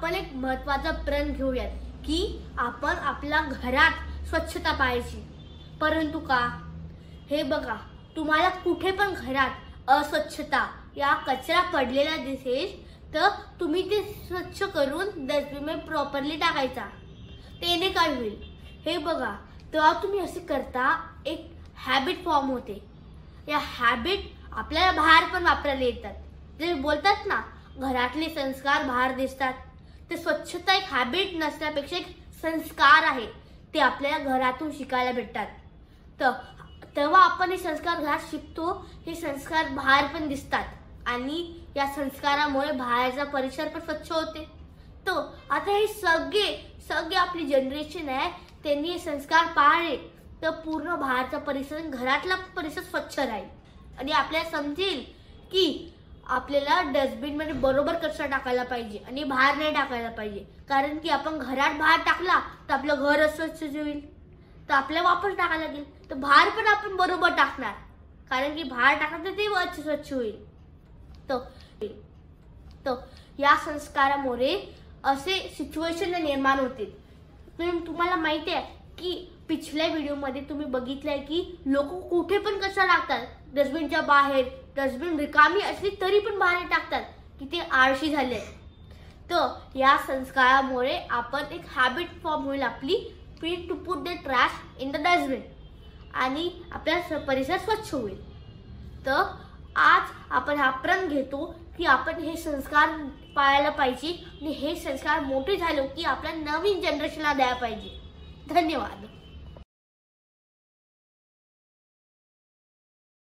आपण एक महत्त्वाचा प्रण घेऊयात की आपण आपल्या घरात स्वच्छता पाळायची। परंतु का हे बघा, तुम्हाला कुठे पण घरात अस्वच्छता या कचरा पडलेला दिसेल तर तुम्ही ते स्वच्छ करून डस्टबिन प्रॉपरली टाकायचा। त्याने काय होईल हे बघा, तेव्हा तुम्ही असे करता एक हॅबिट फॉर्म होते। या हॅबिट आपल्याला बाहेर पण वापरायला येतात। जे बोलतात ना, घरातले संस्कार बाहेर दिसतात, ते स्वच्छता एक हॅबिट नसण्यापेक्षा एक संस्कार आहे, ते आपल्याला घरातून शिकायला भेटतात। तर तेव्हा आपण हे संस्कार घरात शिकतो, हे संस्कार बाहेर पण दिसतात आणि या संस्कारामुळे बाहेरचा परिसर पण स्वच्छ होते। तो आता हे सगळे आपली जनरेशन आहे, त्यांनी हे संस्कार पाळले तर पूर्ण बाहेरचा परिसर घरातला परिसर स्वच्छ राहील आणि आपल्याला समजेल की आपल्याला डस्टबिन मध्ये बरोबर कचरा टाकायला पाहिजे आणि बाहेर नाही टाकायला पाहिजे। कारण की आपण घरात बाहेर टाकला तर आपलं घर अस्वच्छ होईल, तर आपल्याला वापस टाकायला लागेल, तर बाहेर पण आपण बरोबर टाकणार, कारण की बाहेर टाकलं तर ते स्वच्छ होईल। तो या संस्कारामुळे असे सिच्युएशन निर्माण होते। तुम्हाला माहिती आहे की पिछल्या व्हिडिओमध्ये तुम्ही बघितलंय की लोक कुठे पण कचरा टाकतात, डस्टबिनच्या बाहेर, डस्टबिन रिकामी असली तरी पण बाहेर टाकतात की ते आळशी झाले। तर या संस्कारामुळे आपण एक हॅबिट फॉर्म होईल आपली, to put the trash in the dustbin आणि आपला परिसर स्वच्छ होईल। तर आज आपण हा प्रण घेतो की आपण हे संस्कार पाळायला पाहिजे आणि हे संस्कार मोठे झालो की आपल्या नवीन जनरेशनला द्यायला पाहिजे। धन्यवाद।